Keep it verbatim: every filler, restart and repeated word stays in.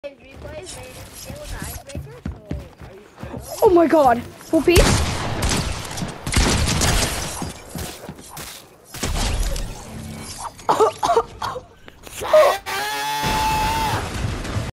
Replays made it with the icebreaker, so are you sure? Oh my god. Full piece?